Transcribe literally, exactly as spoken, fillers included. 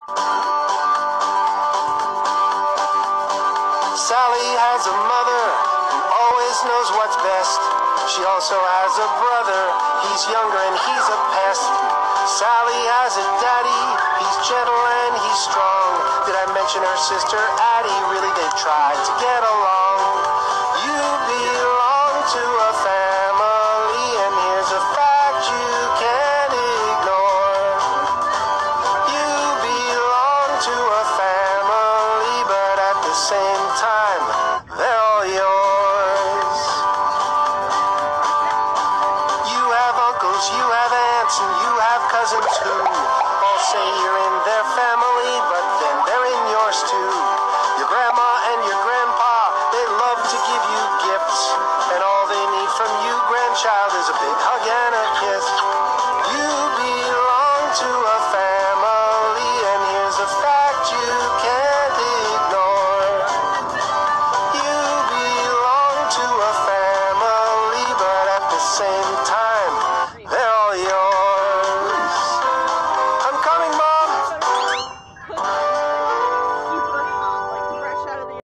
Sally has a mother who always knows what's best. She also has a brother, he's younger and he's a pest. Sally has a daddy, he's gentle and he's strong. Did I mention her sister Addie? Really, they tried to get along. You belong to a family